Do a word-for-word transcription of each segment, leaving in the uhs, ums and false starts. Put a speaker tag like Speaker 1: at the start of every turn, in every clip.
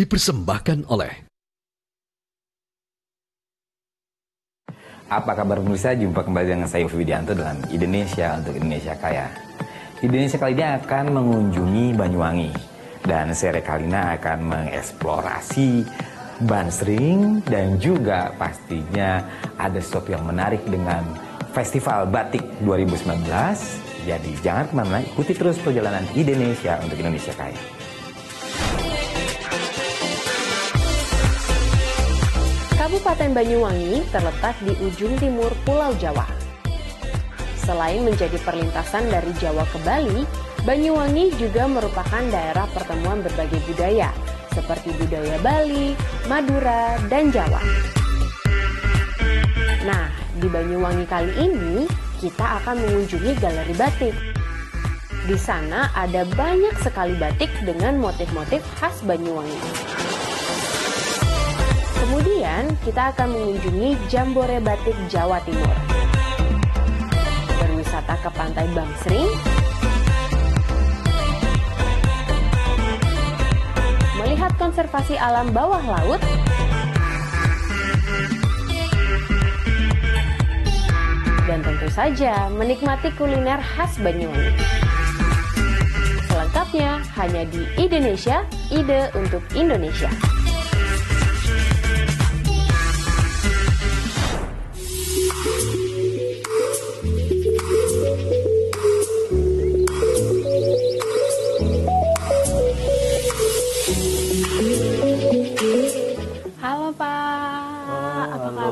Speaker 1: dipersembahkan oleh.
Speaker 2: Apa kabar pemirsa? Jumpa kembali dengan saya Yofi Widianto dalam Indonesia untuk Indonesia Kaya. Indonesia kali ini akan mengunjungi Banyuwangi, dan seri kali ini akan mengeksplorasi Bansring, dan juga pastinya ada sesuatu yang menarik dengan Festival Batik dua ribu sembilan belas. Jadi jangan kemana-mana, ikuti terus perjalanan Indonesia untuk Indonesia Kaya.
Speaker 3: Kabupaten Banyuwangi terletak di ujung timur Pulau Jawa. Selain menjadi perlintasan dari Jawa ke Bali, Banyuwangi juga merupakan daerah pertemuan berbagai budaya, seperti budaya Bali, Madura, dan Jawa. Nah, di Banyuwangi kali ini, kita akan mengunjungi galeri batik. Di sana ada banyak sekali batik dengan motif-motif khas Banyuwangi. Kemudian, kita akan mengunjungi Jambore Batik Jawa Timur. Berwisata ke Pantai Bangsring, melihat konservasi alam bawah laut, dan tentu saja menikmati kuliner khas Banyuwangi. Selengkapnya hanya di Indonesia, ide untuk Indonesia. Halo Pak, oh, apa halo.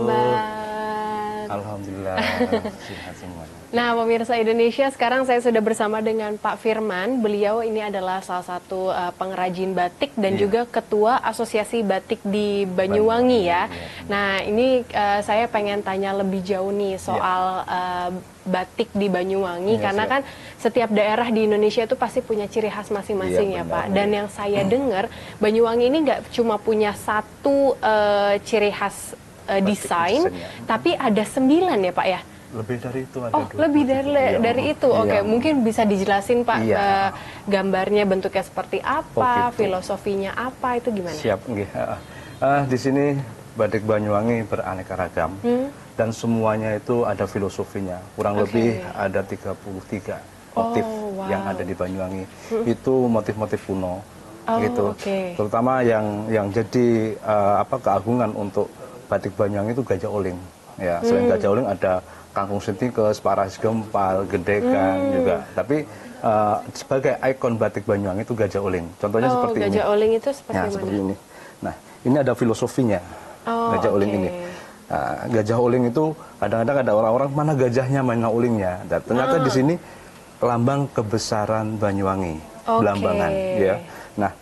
Speaker 3: kabar?
Speaker 4: Alhamdulillah, sehat semuanya.
Speaker 3: Nah, pemirsa Indonesia, sekarang saya sudah bersama dengan Pak Firman. Beliau ini adalah salah satu uh, pengrajin batik dan yeah. juga ketua Asosiasi Batik di Banyuwangi, Banyuwangi ya. Yeah. Nah, ini uh, saya pengen tanya lebih jauh nih soal yeah. uh, batik di Banyuwangi, yeah, karena siap. kan setiap daerah di Indonesia itu pasti punya ciri khas masing-masing yeah, ya Pak. Dan yang saya dengar, Banyuwangi ini nggak cuma punya satu uh, ciri khas uh, desain, tapi ada sembilan ya Pak ya?
Speaker 4: Lebih dari itu ada.
Speaker 3: Oh, lebih dari iya. dari itu. Oke, okay. iya. Mungkin bisa dijelasin Pak iya. uh, gambarnya, bentuknya seperti apa, oh, gitu. filosofinya apa, itu gimana?
Speaker 4: Siap, nggih. Uh, uh, di sini batik Banyuwangi beraneka ragam hmm? dan semuanya itu ada filosofinya. Kurang okay. lebih ada tiga puluh tiga motif oh, wow. yang ada di Banyuwangi. Hmm. Itu motif-motif kuno. Oh, gitu. Okay. Terutama yang yang jadi uh, apa keagungan untuk batik Banyuwangi itu Gajah Oling. Ya, selain hmm. Gajah Oling ada Kangkung Sentikus, Paras Gempal, Gedekan hmm. juga. Tapi uh, sebagai ikon batik Banyuwangi itu Gajah Oling. Contohnya
Speaker 3: oh,
Speaker 4: seperti
Speaker 3: Gajah
Speaker 4: ini.
Speaker 3: Gajah Oling itu seperti
Speaker 4: nah,
Speaker 3: mana?
Speaker 4: Seperti ini. Nah, ini ada filosofinya. Oh, Gajah okay. Oling ini. Nah, Gajah Oling itu kadang-kadang ada orang-orang mana gajahnya, mana olingnya. Dan ternyata ah. di sini lambang kebesaran Banyuwangi, okay. belambangan. Ya. Nah,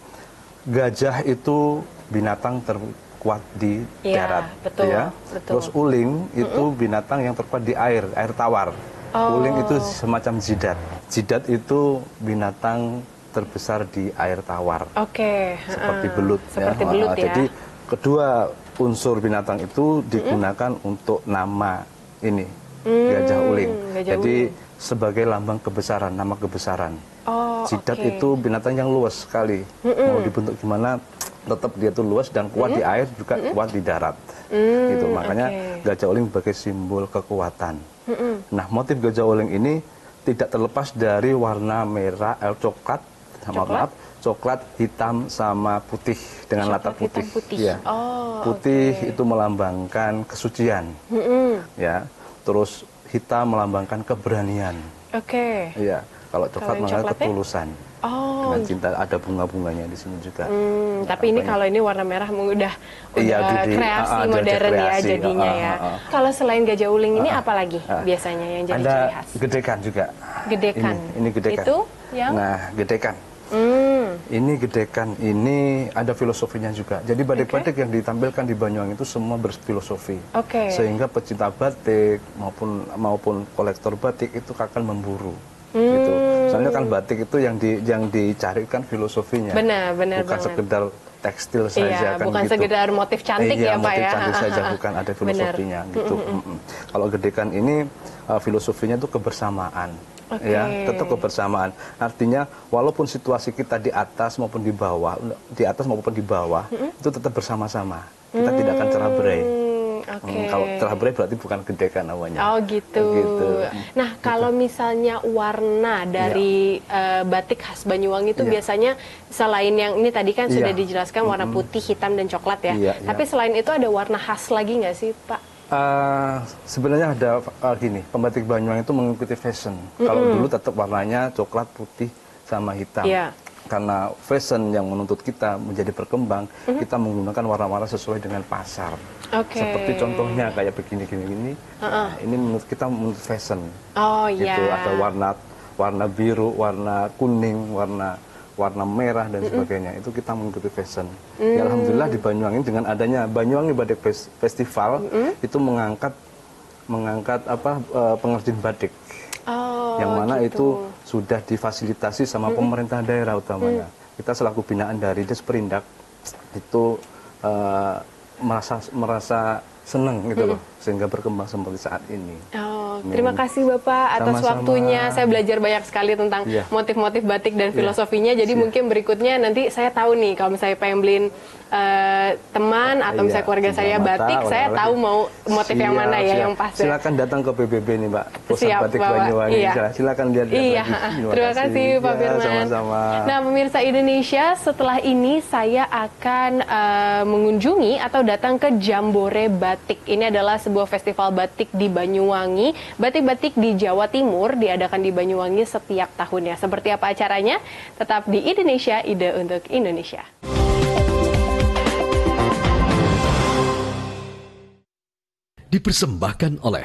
Speaker 4: gajah itu binatang ter kuat di ya, darat,
Speaker 3: betul,
Speaker 4: ya.
Speaker 3: Betul.
Speaker 4: Terus uling itu mm-hmm. binatang yang terkuat di air, air tawar. Oh. Uling itu semacam zidat. Zidat itu binatang terbesar di air tawar.
Speaker 3: Oke. Okay.
Speaker 4: Seperti belut.
Speaker 3: Seperti
Speaker 4: ya.
Speaker 3: belut ya.
Speaker 4: Jadi kedua unsur binatang itu digunakan mm-hmm. untuk nama ini mm, Gajah Uling. Gajah Jadi uling. sebagai lambang kebesaran, nama kebesaran. Oh, Zidat okay. itu binatang yang luas sekali. Mm-mm. Mau dibentuk gimana, tetap dia tuh luas dan kuat mm-hmm. di air, juga mm-hmm. kuat di darat. Mm, gitu. Makanya okay. Gajah Oling sebagai simbol kekuatan. Mm-hmm. Nah, motif Gajah Oling ini tidak terlepas dari warna merah, eh, coklat, coklat? maaf, coklat, hitam sama putih dengan coklat, latar putih.
Speaker 3: putih.
Speaker 4: Ya.
Speaker 3: Oh,
Speaker 4: putih
Speaker 3: okay.
Speaker 4: itu melambangkan kesucian.
Speaker 3: Mm-hmm.
Speaker 4: Ya. Terus hitam melambangkan keberanian.
Speaker 3: Oke. Okay.
Speaker 4: Iya. Kalau coklat melambangkan ketulusan.
Speaker 3: Oh.
Speaker 4: Dengan cinta, ada bunga-bunganya di sini juga.
Speaker 3: Hmm, nah, tapi ini kalau ini warna merah udah udah
Speaker 4: iya, di,
Speaker 3: kreasi
Speaker 4: uh, uh,
Speaker 3: modern
Speaker 4: kreasi,
Speaker 3: ya jadinya uh, uh, uh. ya. Kalau selain Gajah Uling ini uh, uh, apa lagi uh, biasanya yang jadi
Speaker 4: ada
Speaker 3: ciri khas?
Speaker 4: Gedekan juga.
Speaker 3: Gedekan.
Speaker 4: Ini, ini gedekan.
Speaker 3: Itu yang?
Speaker 4: Nah, gedekan.
Speaker 3: Hmm.
Speaker 4: Ini gedekan, ini ada filosofinya juga. Jadi batik-batik okay. yang ditampilkan di Banyuwangi itu semua berfilosofi.
Speaker 3: Okay.
Speaker 4: Sehingga pecinta batik maupun maupun kolektor batik itu akan memburu.
Speaker 3: Hmm.
Speaker 4: Gitu. Soalnya kan batik itu yang di yang dicarikan filosofinya.
Speaker 3: Benar, benar
Speaker 4: bukan
Speaker 3: banget.
Speaker 4: sekedar tekstil saja
Speaker 3: iya,
Speaker 4: kan
Speaker 3: bukan
Speaker 4: gitu.
Speaker 3: sekedar motif cantik
Speaker 4: eh, iya,
Speaker 3: ya Pak
Speaker 4: motif
Speaker 3: ya.
Speaker 4: cantik saja bukan ada filosofinya benar. gitu. Mm -mm. Kalau gedekan ini uh, filosofinya itu kebersamaan.
Speaker 3: Okay.
Speaker 4: Ya, tetap kebersamaan. Artinya walaupun situasi kita di atas maupun di bawah, di atas maupun di bawah, mm-hmm. itu tetap bersama-sama. Kita mm-hmm. tidak akan cerai berai.
Speaker 3: Okay.
Speaker 4: Hmm, kalau cerai berai berarti bukan gedekan namanya.
Speaker 3: Oh gitu. gitu. Nah gitu. Kalau misalnya warna dari ya. uh, batik khas Banyuwangi itu ya. biasanya selain yang ini tadi kan ya. sudah dijelaskan warna putih, hitam dan coklat ya. ya Tapi ya. selain itu ada warna khas lagi nggak sih Pak?
Speaker 4: Uh, sebenarnya ada uh, gini, pembatik Banyuwangi itu mengikuti fashion. Mm-hmm. Kalau dulu tetap warnanya coklat, putih, sama hitam. Yeah. Karena fashion yang menuntut kita menjadi berkembang, mm-hmm. kita menggunakan warna-warna sesuai dengan pasar. Okay. Seperti contohnya kayak begini-gini, uh-uh. nah, ini menurut kita menurut fashion.
Speaker 3: Oh
Speaker 4: gitu.
Speaker 3: Yeah.
Speaker 4: Ada warna warna biru, warna kuning, warna warna merah dan sebagainya. Mm-hmm. Itu kita mengikuti fashion. Mm. Ya, alhamdulillah di Banyuwangi dengan adanya Banyuwangi Batik Festival mm-hmm. itu mengangkat mengangkat apa uh, pengrajin batik. Oh, yang mana gitu. Itu sudah difasilitasi sama mm-hmm. pemerintah daerah utamanya. Mm. Kita selaku binaan dari Desperindak itu uh, merasa merasa senang gitu mm-hmm. loh, sehingga berkembang seperti saat ini.
Speaker 3: Oh, terima kasih Bapak atas Sama-sama. waktunya. Saya belajar banyak sekali tentang yeah. motif-motif batik dan filosofinya. Yeah. Jadi yeah. mungkin berikutnya nanti saya tahu nih kalau misalnya pengen beliin uh, teman atau misalnya keluarga saya mata, batik, saya tahu mau motif siap, yang mana ya siap. yang pas.
Speaker 4: Silakan datang ke P B B nih, Mbak. Pusat
Speaker 3: siap,
Speaker 4: Batik
Speaker 3: Bapak.
Speaker 4: Banyuwangi.
Speaker 3: Iya.
Speaker 4: Silakan lihat-lihat
Speaker 3: iya.
Speaker 4: lagi.
Speaker 3: Terima kasih Pak
Speaker 4: ya,
Speaker 3: Firman.
Speaker 4: Sama-sama.
Speaker 3: Nah, pemirsa Indonesia, setelah ini saya akan uh, mengunjungi atau datang ke Jambore Batik. Ini adalah sebuah festival batik di Banyuwangi. Batik-batik di Jawa Timur diadakan di Banyuwangi setiap tahunnya. Seperti apa acaranya? Tetap di Indonesia, ide untuk Indonesia.
Speaker 1: Dipersembahkan oleh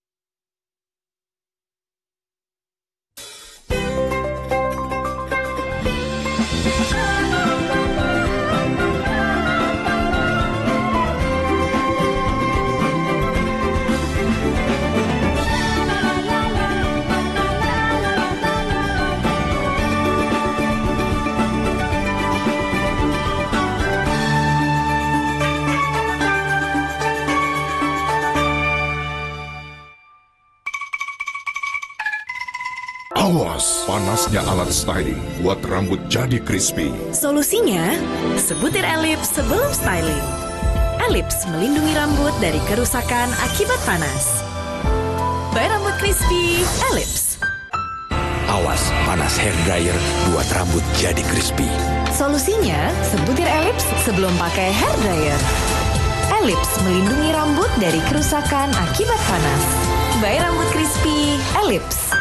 Speaker 5: Awas, panasnya alat styling buat rambut jadi crispy.
Speaker 6: Solusinya, sebutir Ellipse sebelum styling. Ellipse melindungi rambut dari kerusakan akibat panas. By rambut crispy, Ellipse.
Speaker 1: Awas, panas hair dryer buat rambut jadi crispy.
Speaker 6: Solusinya, sebutir Ellipse sebelum pakai hair dryer. Ellipse melindungi rambut dari kerusakan akibat panas. By rambut crispy, Ellipse.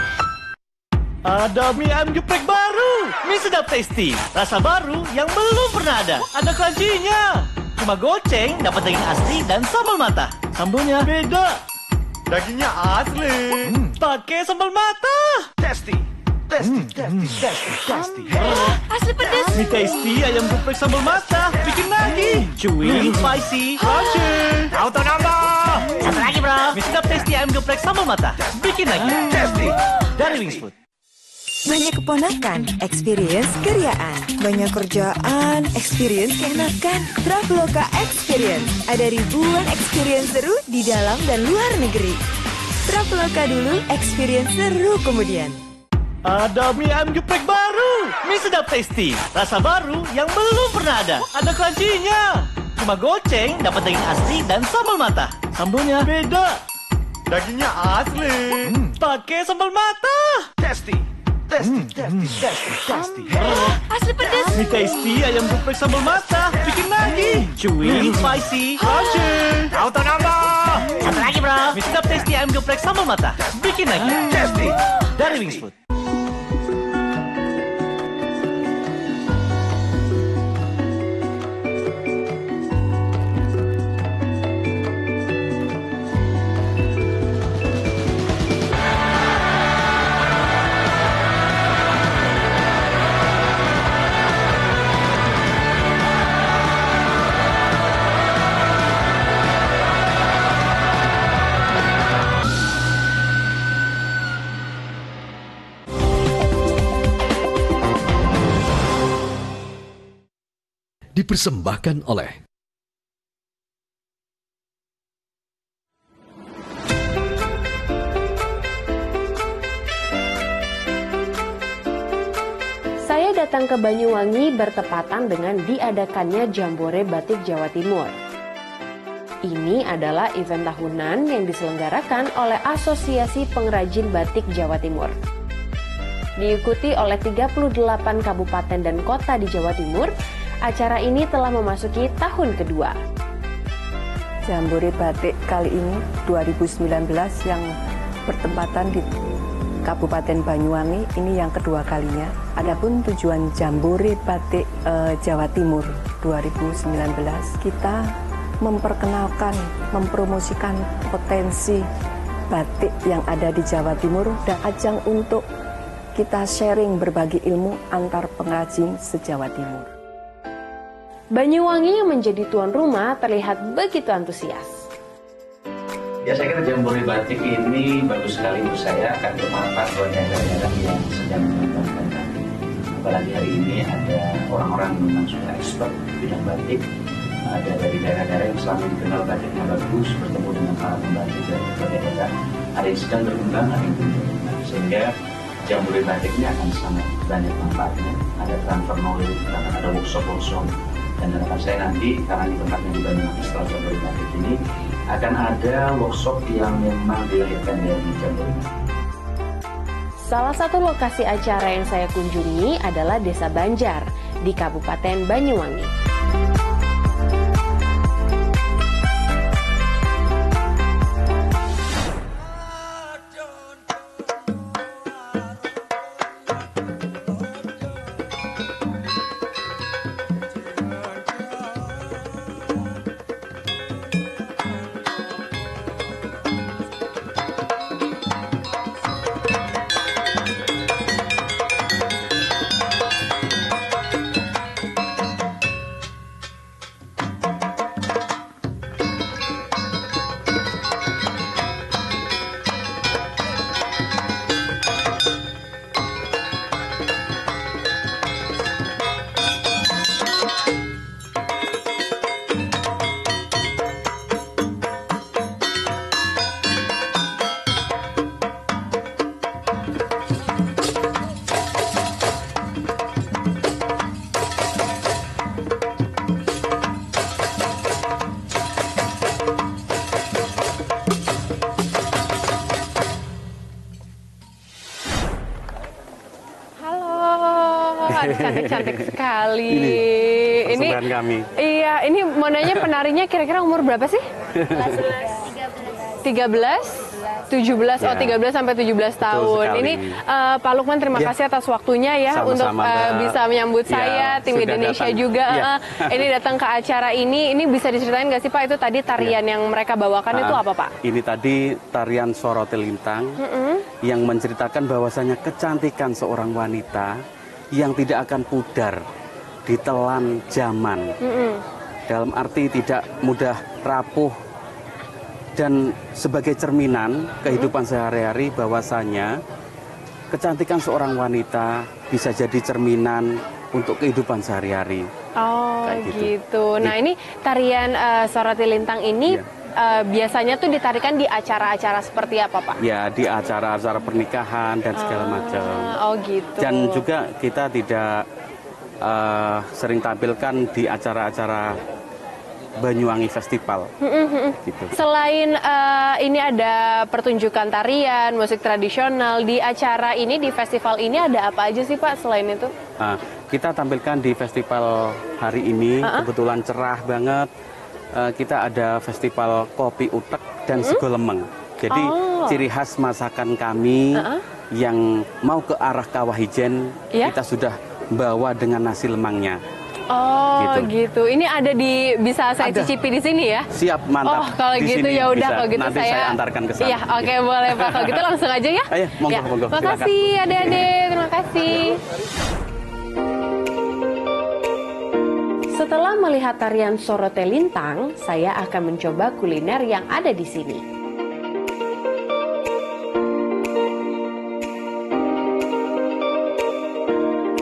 Speaker 7: Ada mie ayam geprek baru, mie sedap tasty, rasa baru yang belum pernah ada. Ada crunchy-nya. Cuma goceng, dapat daging asli dan sambal mata. Sambelnya beda. Dagingnya asli. Hmm. Pakai sambal mata. Tasty, tasty, hmm. tasty, tasty, tasty.
Speaker 6: Hmm. Asli pedas.
Speaker 7: Mie tasty ayam geprek sambal mata. Bikin lagi. Chewy, spicy, crunchy. Auto nambah. Satu lagi bro. Mie sedap tasty ayam geprek sambal mata. Bikin lagi. Tasty. Dari Wings Food.
Speaker 8: Banyak keponakan, experience keriaan. Banyak kerjaan, experience keenakan. Traveloka Experience. Ada ribuan experience seru di dalam dan luar negeri. Traveloka dulu, experience seru kemudian.
Speaker 7: Ada mie ayam geprek baru, mie sedap tasty, rasa baru yang belum pernah ada. Ada crunchy-nya. Cuma goceng, dapat daging asli dan sambal mata. Sambelnya beda. Dagingnya asli. Hmm. Pakai sambal mata. Tasty. Tasty, tasty, tasty, tasty.
Speaker 6: Asli pedas.
Speaker 7: Mie tasty ayam geprek sambal mata. Bikin lagi. Chewy, spicy, crunchy. Auto nambah. Satu lagi bro. Mie sedap tasty ayam geprek sambal mata. Bikin lagi. Tasty. Dari Wings Food.
Speaker 1: Dipersembahkan oleh
Speaker 3: datang ke Banyuwangi bertepatan dengan diadakannya Jambore Batik Jawa Timur. Ini adalah event tahunan yang diselenggarakan oleh Asosiasi Pengrajin Batik Jawa Timur. Diikuti oleh tiga puluh delapan kabupaten dan kota di Jawa Timur, acara ini telah memasuki tahun kedua.
Speaker 9: Jambore Batik kali ini dua ribu sembilan belas yang bertempatan di Kabupaten Banyuwangi ini yang kedua kalinya. Adapun tujuan Jambore Batik e, Jawa Timur dua ribu sembilan belas, kita memperkenalkan, mempromosikan potensi batik yang ada di Jawa Timur dan ajang untuk kita sharing berbagi ilmu antar pengrajin se-Jawa Timur.
Speaker 3: Banyuwangi yang menjadi tuan rumah terlihat begitu antusias.
Speaker 10: Ya, saya kira Jambore Batik ini bagus sekali untuk saya, akan bermanfaat buat daerah-daerah yang sedang mengembangkan batik. Apalagi hari ini ada orang-orang yang memang sudah expert bidang batik, ada dari daerah-daerah yang selama dikenal batiknya bagus, bertemu dengan para pembatik dari berbagai daerah, ada yang sedang berkembang, ada yang belum berkembang. Sehingga Jambore Batik ini akan sangat banyak manfaatnya. Ada transfer knowledge, akan ada workshop-workshop. Dan harapan saya nanti, karena di tempatnya di Banyuwangi setelah Jambore Batik ini, akan ada workshop yang memang dilahirkan dari Jambore Batik.
Speaker 3: Salah satu lokasi acara yang saya kunjungi adalah Desa Banjar di Kabupaten Banyuwangi. Cantik-cantik sekali.
Speaker 4: Ini persembahan
Speaker 3: ini,
Speaker 4: kami.
Speaker 3: Iya, ini mau nanya penarinya kira-kira umur berapa sih? tiga belas, tujuh belas, oh tiga belas sampai tujuh belas tahun. Ini uh, Pak Lukman terima ya. kasih atas waktunya ya sama-sama untuk uh, bisa menyambut ya, saya, tim Indonesia datang. juga. Ya. Uh, ini datang ke acara ini, ini bisa diceritain nggak sih Pak, itu tadi tarian ya. yang mereka bawakan uh, itu apa Pak?
Speaker 11: Ini tadi tarian Sorotelintang mm -hmm. yang menceritakan bahwasanya kecantikan seorang wanita yang tidak akan pudar ditelan zaman, mm -hmm. dalam arti tidak mudah rapuh dan sebagai cerminan kehidupan mm -hmm. sehari-hari bahwasanya kecantikan seorang wanita bisa jadi cerminan untuk kehidupan sehari-hari.
Speaker 3: Oh gitu. gitu. Nah ini tarian uh, Sorotelintang ini yeah. uh, biasanya tuh ditarikan di acara-acara seperti apa Pak?
Speaker 11: Ya di acara-acara pernikahan dan segala ah, macam.
Speaker 3: Oh gitu.
Speaker 11: Dan juga kita tidak uh, sering tampilkan di acara-acara Banyuwangi Festival. Gitu.
Speaker 3: Selain uh, ini ada pertunjukan tarian, musik tradisional, di acara ini, di festival ini ada apa aja sih Pak selain itu?
Speaker 11: Uh, kita tampilkan di festival hari ini, uh -uh. kebetulan cerah banget. Uh, kita ada festival kopi utek dan uh-huh. sego lemeng. Jadi oh. ciri khas masakan kami uh -uh. yang mau ke arah Kawah Ijen, yeah. kita sudah bawa dengan nasi lemangnya.
Speaker 3: Oh gitu. gitu. Ini ada di bisa saya ada. cicipi di sini ya?
Speaker 11: Siap, mantap.
Speaker 3: Oh kalau
Speaker 11: di
Speaker 3: gitu ya udah kalau gitu
Speaker 11: nanti
Speaker 3: saya,
Speaker 11: saya antarkan ke sana.
Speaker 3: Iya oke okay, boleh Pak. Kalau gitu langsung aja ya.
Speaker 11: Ayo monggo
Speaker 3: ya.
Speaker 11: monggo.
Speaker 3: Terima kasih adik-adik. Terima kasih. Setelah melihat tarian Sorotelintang, saya akan mencoba kuliner yang ada di sini.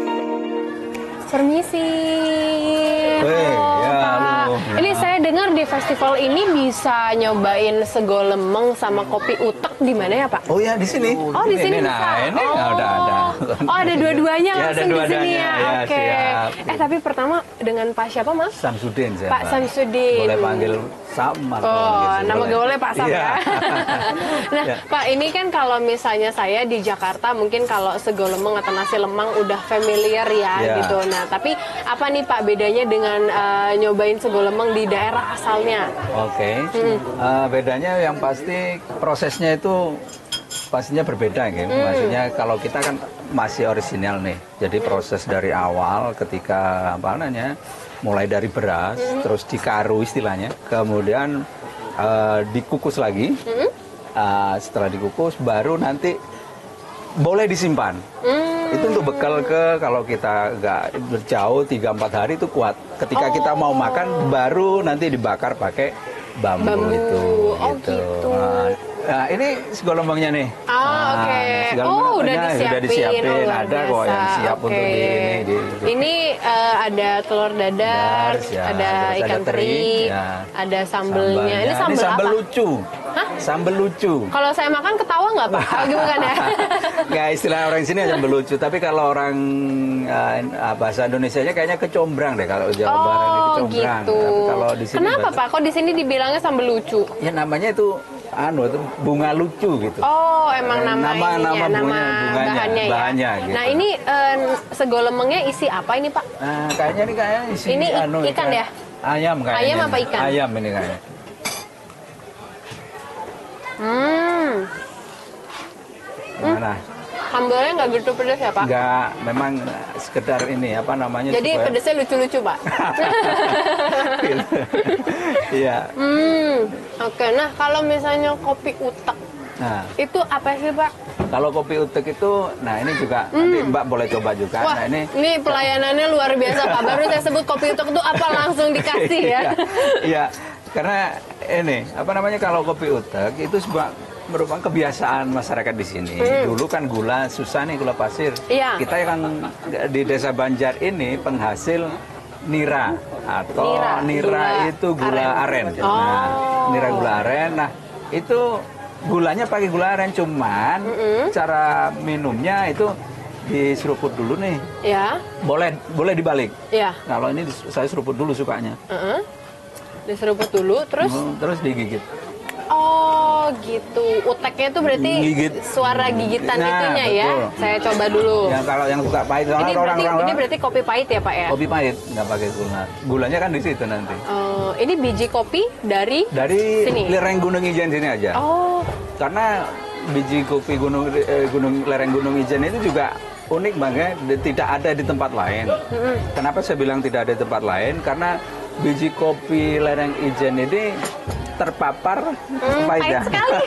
Speaker 3: Permisi.
Speaker 12: Hey, ya, halo.
Speaker 3: Ini saya dengar di festival ini bisa nyobain sego lemeng sama kopi utek di mana ya Pak?
Speaker 12: Oh ya di sini.
Speaker 3: Oh di sini
Speaker 12: Nah
Speaker 3: bisa.
Speaker 12: ini
Speaker 3: oh.
Speaker 12: ada ada.
Speaker 3: Oh ada dua-duanya
Speaker 12: Ya,
Speaker 3: langsung
Speaker 12: ada
Speaker 3: di sini
Speaker 12: dua-duanya.
Speaker 3: ya.
Speaker 12: Ya,
Speaker 3: Oke.
Speaker 12: siap.
Speaker 3: Eh tapi pertama dengan Pak siapa Mas?
Speaker 12: Samsudin saya.
Speaker 3: Pak Samsudin.
Speaker 12: Boleh panggil Sam atau
Speaker 3: Oh,
Speaker 12: gitu,
Speaker 3: nama
Speaker 12: boleh.
Speaker 3: gaulnya Pak Sam
Speaker 12: Iya.
Speaker 3: ya. Nah,
Speaker 12: Ya.
Speaker 3: Pak, ini kan kalau misalnya saya di Jakarta mungkin kalau sego lemeng atau nasi lemang udah familiar ya
Speaker 12: Ya.
Speaker 3: gitu. Nah, tapi apa nih Pak bedanya dengan uh, nyobain sego lemeng di daerah asalnya?
Speaker 12: Oke.
Speaker 3: Hmm.
Speaker 12: Eh, bedanya yang pasti prosesnya itu pastinya berbeda gitu.
Speaker 3: Hmm.
Speaker 12: Maksudnya kalau kita kan masih orisinal nih. Jadi proses dari awal ketika apa namanya? Mulai dari beras,
Speaker 3: Hmm.
Speaker 12: terus dikaru istilahnya, kemudian eh, dikukus lagi.
Speaker 3: Hmm.
Speaker 12: Eh, setelah dikukus baru nanti boleh disimpan.
Speaker 3: Hmm.
Speaker 12: Itu untuk bekal ke kalau kita nggak berjauh tiga empat hari itu kuat. Ketika kita mau makan baru nanti dibakar pakai bambu,
Speaker 3: Bambu.
Speaker 12: itu.
Speaker 3: Oh, gitu.
Speaker 12: Nah, nah, ini sego lembangnya nih.
Speaker 3: Ah,
Speaker 12: Nah,
Speaker 3: oke.
Speaker 12: segala
Speaker 3: Oh,
Speaker 12: macam-
Speaker 3: udah
Speaker 12: nah,
Speaker 3: disiapin.
Speaker 12: Udah disiapin.
Speaker 3: Oh, luar
Speaker 12: Ada kok yang
Speaker 3: biasa.
Speaker 12: siap
Speaker 3: Oke.
Speaker 12: untuk di ini. Di, di-
Speaker 3: Ini eh, ada telur dadar,
Speaker 12: Dadar, ya.
Speaker 3: ada
Speaker 12: Terus
Speaker 3: ikan
Speaker 12: ada
Speaker 3: teri,
Speaker 12: teri, ya.
Speaker 3: ada sambelnya. Ini sambel
Speaker 12: sambal
Speaker 3: apa?
Speaker 12: lucu.
Speaker 3: Hah?
Speaker 12: Sambal lucu.
Speaker 3: Kalau saya makan ketawa nggak Pak? Oh, gimana ya?
Speaker 12: Nggak, istilah orang sini sambal lucu. Tapi kalau orang eh, bahasa Indonesianya kayaknya kecombrang deh. Kalau Jawa Barat ini
Speaker 3: Oh
Speaker 12: kecombrang.
Speaker 3: gitu.
Speaker 12: Tapi kalau di sini
Speaker 3: Kenapa
Speaker 12: bahasa-
Speaker 3: Pak? Kok di sini dibilangnya sambal lucu?
Speaker 12: Ya namanya itu anu itu bunga lucu gitu.
Speaker 3: Oh, emang nama,
Speaker 12: Nama-
Speaker 3: ininya,
Speaker 12: nama
Speaker 3: nama
Speaker 12: bunganya- bunganya,
Speaker 3: bahannya ya.
Speaker 12: bahannya gitu.
Speaker 3: Nah ini eh, sego lemengnya isi apa ini Pak?
Speaker 12: Nah, kayaknya ini kayaknya isi
Speaker 3: Ini i-
Speaker 12: anu,
Speaker 3: ikan ya?
Speaker 12: Ayam kayaknya.
Speaker 3: Ayam apa
Speaker 12: ini.
Speaker 3: ikan?
Speaker 12: Ayam ini kayaknya.
Speaker 3: Hmm,
Speaker 12: Nah, nah,
Speaker 3: sambelnya nggak gitu pedas ya Pak?
Speaker 12: enggak, memang sekedar ini apa namanya
Speaker 3: Jadi
Speaker 12: supaya-
Speaker 3: pedasnya lucu-lucu Pak.
Speaker 12: Iya.
Speaker 3: Hmm, oke. Nah kalau misalnya kopi utek
Speaker 12: Nah,
Speaker 3: itu apa sih Pak?
Speaker 12: kalau kopi utek itu, nah ini juga nanti Mbak boleh coba juga.
Speaker 3: Hmm. Wah,
Speaker 12: Nah, ini
Speaker 3: ini pelayanannya luar biasa Pak. Baru saya sebut kopi utek itu apa langsung dikasih ya?
Speaker 12: Iya, iya. Karena ini apa namanya kalau kopi utek itu sebuah merupakan kebiasaan masyarakat di sini.
Speaker 3: Hmm.
Speaker 12: Dulu kan gula susah nih, gula pasir.
Speaker 3: Iya.
Speaker 12: Kita yang di Desa Banjar ini penghasil nira atau
Speaker 3: Nira,
Speaker 12: nira,
Speaker 3: gula
Speaker 12: itu gula aren.
Speaker 3: aren. Oh.
Speaker 12: Nah, nira gula aren. Nah, itu gulanya pakai gula aren, cuman cara minumnya itu diseruput dulu nih.
Speaker 3: Ya,
Speaker 12: Boleh boleh dibalik.
Speaker 3: ya.
Speaker 12: Kalau ini dis- saya seruput dulu sukanya.
Speaker 3: Heeh. Diseruput dulu, terus
Speaker 12: Hmm, terus digigit.
Speaker 3: oh gitu. Uteknya itu berarti
Speaker 12: Gigit.
Speaker 3: suara gigitan
Speaker 12: Nah,
Speaker 3: itunya ya.
Speaker 12: betul.
Speaker 3: Saya coba dulu.
Speaker 12: Ya kalau yang suka pahit,
Speaker 3: Ini
Speaker 12: soalnya
Speaker 3: berarti
Speaker 12: orang-orang
Speaker 3: ini berarti kopi pahit ya Pak ya?
Speaker 12: kopi pahit nggak pakai gula. Gulanya kan di situ nanti.
Speaker 3: Oh, ini biji kopi dari
Speaker 12: Dari
Speaker 3: sini.
Speaker 12: lereng Gunung Ijen sini aja.
Speaker 3: Oh,
Speaker 12: Karena biji kopi gunung eh, gunung lereng Gunung Ijen itu juga unik banget, tidak ada di tempat lain. Kenapa saya bilang tidak ada di tempat lain? Karena biji kopi lereng Ijen ini terpapar
Speaker 3: Hmm,
Speaker 12: pahit ya?
Speaker 3: pahit sekali.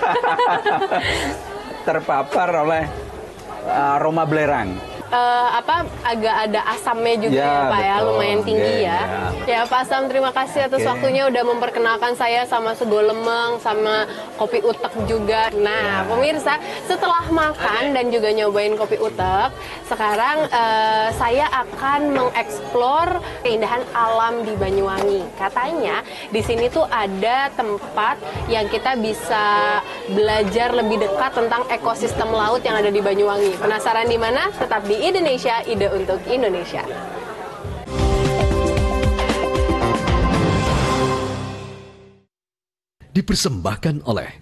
Speaker 12: terpapar oleh uh, aroma belerang.
Speaker 3: eh, apa agak ada asamnya juga ya,
Speaker 12: Ya,
Speaker 3: Pak ya,
Speaker 12: betul.
Speaker 3: lumayan tinggi
Speaker 12: Oke,
Speaker 3: ya.
Speaker 12: ya.
Speaker 3: Ya Pak Sam, terima kasih atas
Speaker 12: Oke.
Speaker 3: waktunya udah memperkenalkan saya sama sego lemeng, sama kopi utek juga. Nah, pemirsa, setelah makan dan juga nyobain kopi utek, sekarang eh, saya akan mengeksplor keindahan alam di Banyuwangi. Katanya di sini tuh ada tempat yang kita bisa belajar lebih dekat tentang ekosistem laut yang ada di Banyuwangi. Penasaran di mana? Tetap di Indonesia, ide untuk Indonesia.
Speaker 1: Dipersembahkan oleh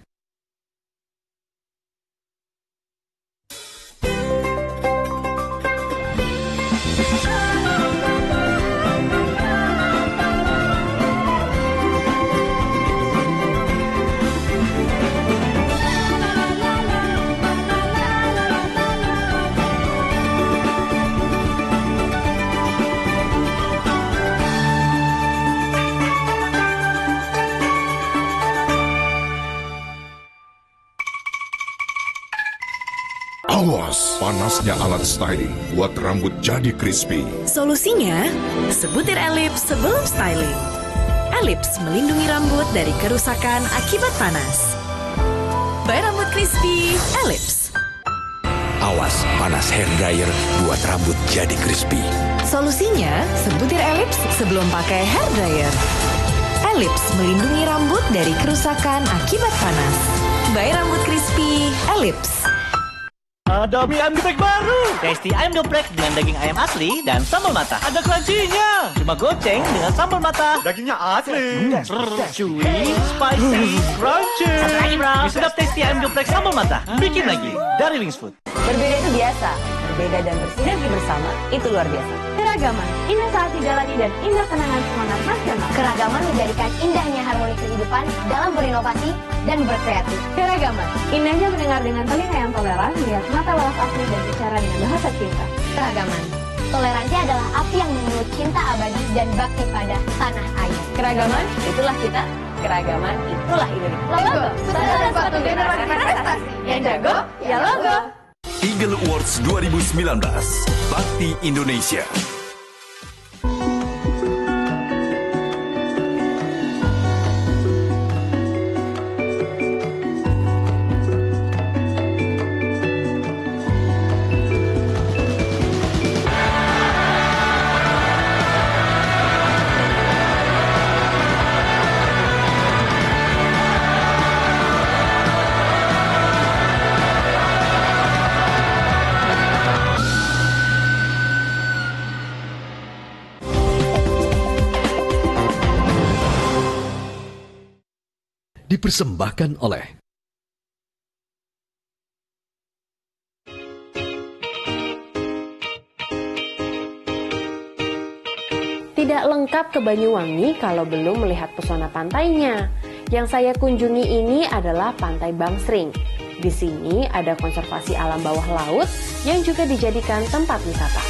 Speaker 5: Awas, panasnya alat styling buat rambut jadi crispy.
Speaker 6: Solusinya, sebutir Elips sebelum styling. Elips melindungi rambut dari kerusakan akibat panas. By Rambut Crispy, Elips.
Speaker 1: Awas, panas hair dryer buat rambut jadi crispy.
Speaker 6: Solusinya, sebutir Elips sebelum pakai hair dryer. Elips Ellipse melindungi rambut dari kerusakan akibat panas. By Rambut Crispy, Ellipse.
Speaker 7: Ada mie ayam geprek baru. Tasty ayam geprek dengan daging ayam asli dan sambal mata. Ada crunchy-nya. Cuma goceng dengan sambal mata. Dagingnya asli. Chewy, spicy, crunchy. Satu lagi bro. Mie sedap tasty ayam geprek sambal mata. Bikin lagi dari Wings Food.
Speaker 13: Berbeda itu biasa. Berbeda dan bersinergi bersama itu luar biasa.
Speaker 14: Keragaman, indah saat dijalani dan indah kenangan semangat nasional.
Speaker 15: Keragaman menjadikan indahnya harmoni kehidupan dalam berinovasi dan berkreatif.
Speaker 14: Keragaman, indahnya mendengar dengan telinga yang toleran, melihat mata welas asli dan bicara dengan bahasa cinta.
Speaker 15: Keragaman, toleransi adalah api yang menyulut cinta abadi dan bakti pada tanah air.
Speaker 13: Keragaman, itulah kita. Keragaman, itulah Indonesia.
Speaker 14: Logo, saudara suatu generasi prestasi. Yang jago, ya logo.
Speaker 1: Eagle Awards dua ribu sembilan belas, Bakti Indonesia. Dipersembahkan oleh
Speaker 3: Tidak lengkap ke Banyuwangi kalau belum melihat pesona pantainya. Yang saya kunjungi ini adalah Pantai Bangsring. Di sini ada konservasi alam bawah laut yang juga dijadikan tempat wisata.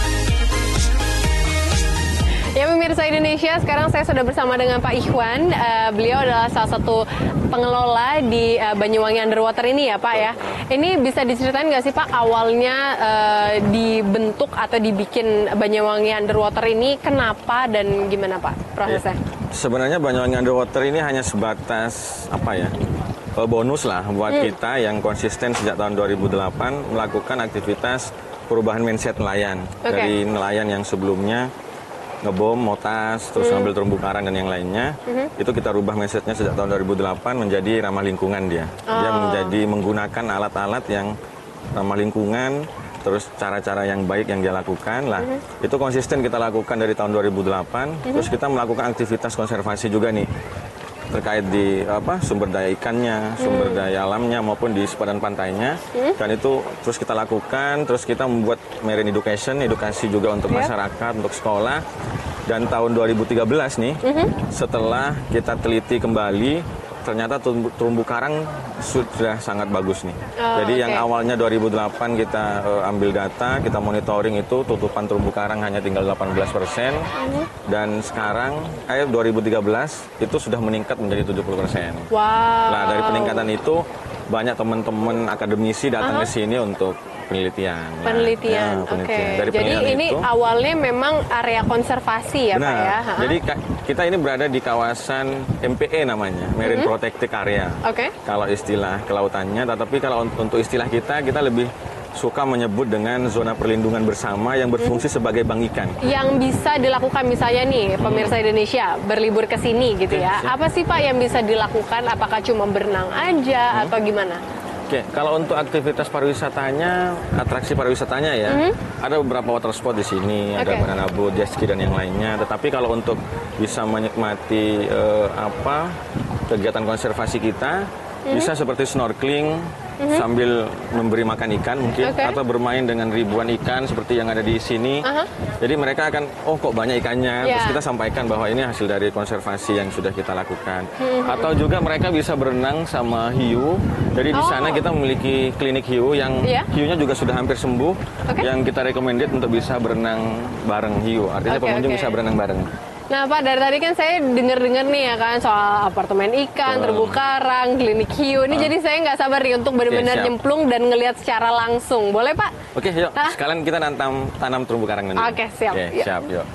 Speaker 3: Ya pemirsa Indonesia, sekarang saya sudah bersama dengan Pak Ikhwan. Uh, beliau adalah salah satu pengelola di uh, Banyuwangi Underwater ini ya Pak ya. Ini bisa diceritain nggak sih Pak awalnya uh, dibentuk atau dibikin Banyuwangi Underwater ini kenapa dan gimana Pak prosesnya?
Speaker 16: Ya, sebenarnya Banyuwangi Underwater ini hanya sebatas apa ya? bonus lah buat hmm. kita yang konsisten sejak tahun dua ribu delapan melakukan aktivitas perubahan mindset nelayan. Okay. Dari nelayan yang sebelumnya ngebom, motas, terus hmm. ngambil terumbu karang dan yang lainnya, hmm. itu kita rubah mindsetnya sejak tahun dua ribu delapan menjadi ramah lingkungan dia. Oh. Dia menjadi menggunakan alat-alat yang ramah lingkungan, terus cara-cara yang baik yang dia lakukan lah. Hmm. Itu konsisten kita lakukan dari tahun dua ribu delapan, hmm. terus kita melakukan aktivitas konservasi juga nih. Terkait di apa sumber daya ikannya, sumber hmm. daya alamnya maupun di sepadan pantainya, hmm. dan itu terus kita lakukan, terus kita membuat marine education, edukasi juga untuk yeah. masyarakat, untuk sekolah. Dan tahun dua ribu tiga belas nih, hmm. setelah kita teliti kembali, ternyata terumbu, terumbu karang sudah sangat bagus nih. Oh, Jadi okay. yang awalnya dua ribu delapan kita uh, ambil data, kita monitoring itu tutupan terumbu karang hanya tinggal delapan belas persen, uh-huh. dan sekarang eh dua ribu tiga belas itu sudah meningkat menjadi tujuh puluh persen.
Speaker 3: Wow.
Speaker 16: Nah dari peningkatan itu banyak teman-teman akademisi datang uh-huh. ke sini untuk penelitian.
Speaker 3: Penelitian,
Speaker 16: ya,
Speaker 3: oke.
Speaker 16: Okay.
Speaker 3: Jadi ini itu, awalnya memang area konservasi ya
Speaker 16: benar.
Speaker 3: Pak ya? Ha-ha.
Speaker 16: Jadi kita ini berada di kawasan M P E namanya, Marine mm-hmm. Protected Area.
Speaker 3: Oke. Okay.
Speaker 16: Kalau istilah kelautannya, tetapi kalau untuk istilah kita, kita lebih suka menyebut dengan zona perlindungan bersama yang berfungsi hmm. sebagai bank ikan.
Speaker 3: Yang bisa dilakukan misalnya nih pemirsa Indonesia berlibur ke sini gitu ya. Apa sih Pak yang bisa dilakukan? Apakah cuma berenang aja hmm. atau gimana?
Speaker 16: Oke, kalau untuk aktivitas pariwisatanya, atraksi pariwisatanya ya, mm-hmm. ada beberapa water spot di sini, okay. ada banana boat, jet ski dan yang lainnya. Tetapi kalau untuk bisa menikmati uh, apa kegiatan konservasi kita, mm-hmm. bisa seperti snorkeling mm-hmm. sambil memberi makan ikan mungkin, okay. atau bermain dengan ribuan ikan seperti yang ada di sini. Uh-huh. Jadi mereka akan, oh kok banyak ikannya, yeah. terus kita sampaikan bahwa ini hasil dari konservasi yang sudah kita lakukan. Mm-hmm. Atau juga mereka bisa berenang sama hiu. Jadi oh. di sana kita memiliki klinik hiu yang yeah. hiunya juga sudah hampir sembuh, okay. yang kita recommended untuk bisa berenang bareng hiu. Artinya okay, pengunjung okay. bisa berenang bareng.
Speaker 3: Nah Pak, dari tadi kan saya dengar-dengar nih ya kan soal apartemen ikan, terumbu karang, klinik hiu. Ini uh. jadi saya nggak sabar nih untuk benar-benar okay, nyemplung dan ngelihat secara langsung. Boleh Pak?
Speaker 16: Oke, okay, yuk. Hah? Sekalian kita nanam tanam terumbu karang nanti.
Speaker 3: Oke, okay, siap.
Speaker 16: Okay, siap, yuk.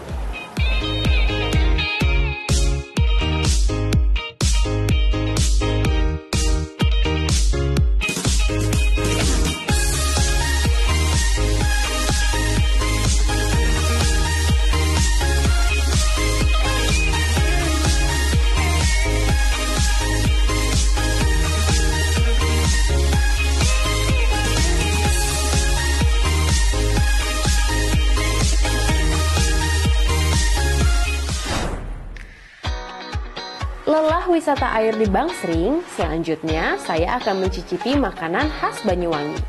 Speaker 3: wisata air di Bangsering, selanjutnya saya akan mencicipi makanan khas Banyuwangi.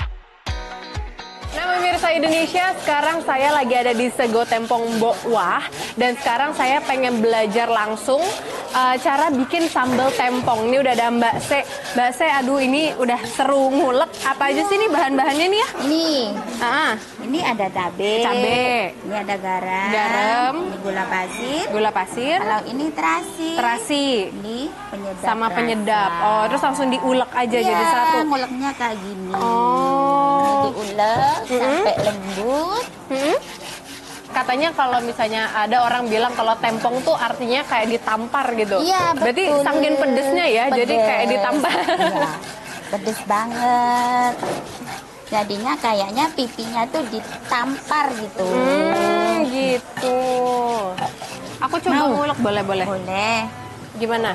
Speaker 3: Nah, pemirsa Indonesia, sekarang saya lagi ada di Sego Tempong Mbok Wah, dan sekarang saya pengen belajar langsung uh, cara bikin sambal tempong. Ini udah ada Mbak Se. Mbak Se, aduh ini udah seru ngulek. Apa aja sih nih bahan-bahannya nih ya?
Speaker 17: Nih,
Speaker 3: ah,
Speaker 17: ini ada cabe,
Speaker 3: cabe,
Speaker 17: ini ada garam,
Speaker 3: garam,
Speaker 17: ini gula pasir,
Speaker 3: gula pasir.
Speaker 17: Kalau ini terasi,
Speaker 3: terasi,
Speaker 17: ini penyedap
Speaker 3: sama
Speaker 17: rasa.
Speaker 3: penyedap. Oh, terus langsung diulek aja
Speaker 17: ya,
Speaker 3: jadi satu.
Speaker 17: nguleknya kayak gini.
Speaker 3: Oh,
Speaker 17: diulek
Speaker 3: mm-hmm.
Speaker 17: sampai lembut.
Speaker 3: Mm-hmm. Katanya kalau misalnya ada orang bilang kalau tempong tuh artinya kayak ditampar gitu.
Speaker 17: Iya, betul.
Speaker 3: Berarti saking pedesnya ya,
Speaker 17: Pedes.
Speaker 3: jadi kayak ditampar.
Speaker 17: Iya, pedes banget. Jadinya kayaknya pipinya tuh ditampar gitu.
Speaker 3: Hmm, gitu. Aku coba
Speaker 17: Mau?
Speaker 3: ngulek, boleh-boleh?
Speaker 17: Boleh.
Speaker 3: Gimana?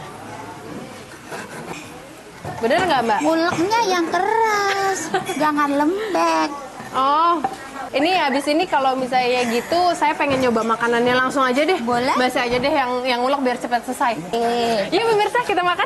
Speaker 3: Bener nggak, Mbak?
Speaker 17: Nguleknya yang keras, jangan lembek.
Speaker 3: Oh, ini habis ini kalau misalnya gitu, saya pengen nyoba makanannya langsung aja deh.
Speaker 17: Boleh.
Speaker 3: Mbak aja deh yang yang ngulek biar cepat selesai.
Speaker 17: Eh.
Speaker 3: Yuk pemirsa, kita makan.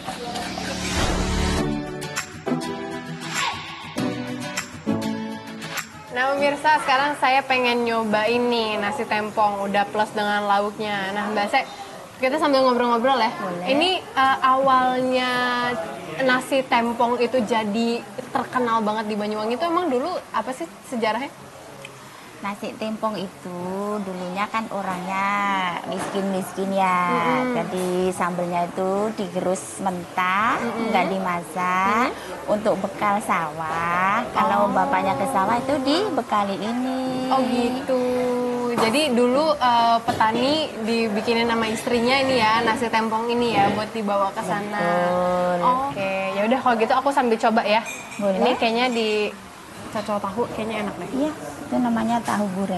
Speaker 3: Nah pemirsa, sekarang saya pengen nyoba ini nasi tempong udah plus dengan lauknya. Nah Mbak Se, kita sambil ngobrol-ngobrol ya.
Speaker 17: Boleh.
Speaker 3: Ini uh, awalnya nasi tempong itu jadi terkenal banget di Banyuwangi itu emang dulu apa sih sejarahnya?
Speaker 17: Nasi tempong itu dulunya kan orangnya miskin-miskin ya.
Speaker 3: Mm-hmm.
Speaker 17: Jadi sambelnya itu digerus mentah,
Speaker 3: Mm-hmm.
Speaker 17: nggak dimasak, mm-hmm. untuk bekal sawah. Kalau
Speaker 3: Oh.
Speaker 17: bapaknya ke sawah itu dibekali ini.
Speaker 3: Oh gitu. Jadi dulu uh, petani dibikinin sama istrinya ini ya nasi tempong ini ya buat dibawa ke sana.
Speaker 17: Betul.
Speaker 3: Oh, Oke, ya udah kalau gitu aku sambil coba ya.
Speaker 17: Boleh.
Speaker 3: Ini kayaknya di cocol tahu kayaknya enak deh.
Speaker 17: Iya, itu namanya tahu goreng.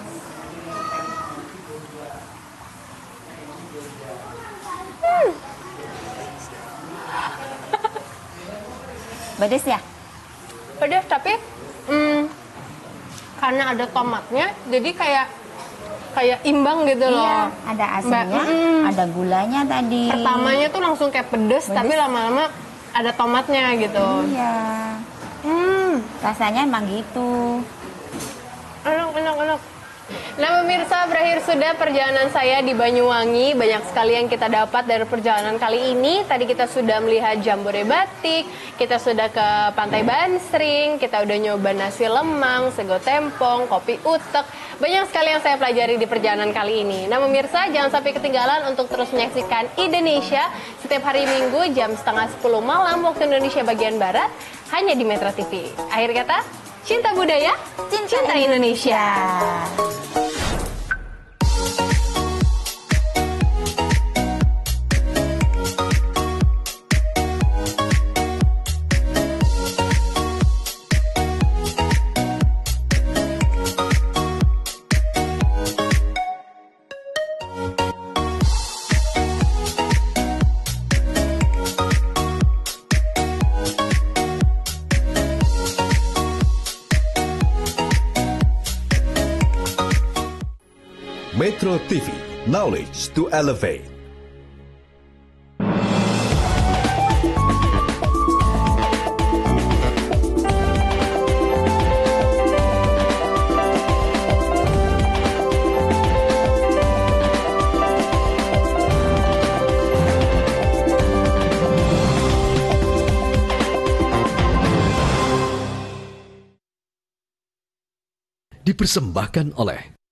Speaker 3: Hmm.
Speaker 17: Pedes ya?
Speaker 3: Pedas tapi hmm, karena ada tomatnya jadi kayak kayak imbang gitu loh.
Speaker 17: Iya, ada asamnya,
Speaker 3: Mbak, mm,
Speaker 17: ada gulanya tadi.
Speaker 3: pertamanya tuh langsung kayak pedes,
Speaker 17: Pedes.
Speaker 3: tapi lama-lama ada tomatnya gitu.
Speaker 17: Iya.
Speaker 3: Hmm,
Speaker 17: Rasanya emang gitu.
Speaker 3: enak, enak, enak. Nah pemirsa, berakhir sudah perjalanan saya di Banyuwangi. Banyak sekali yang kita dapat dari perjalanan kali ini. Tadi kita sudah melihat jambore batik, kita sudah ke Pantai Bangsering, kita udah nyoba nasi lemang, sego tempong, kopi utek. Banyak sekali yang saya pelajari di perjalanan kali ini. Nah pemirsa, jangan sampai ketinggalan untuk terus menyaksikan Indonesia setiap hari Minggu jam setengah sepuluh malam waktu Indonesia bagian Barat hanya di Metro T V. Akhir kata, cinta budaya, cinta, cinta Indonesia.
Speaker 18: Metro T V, knowledge to elevate. Dipersembahkan oleh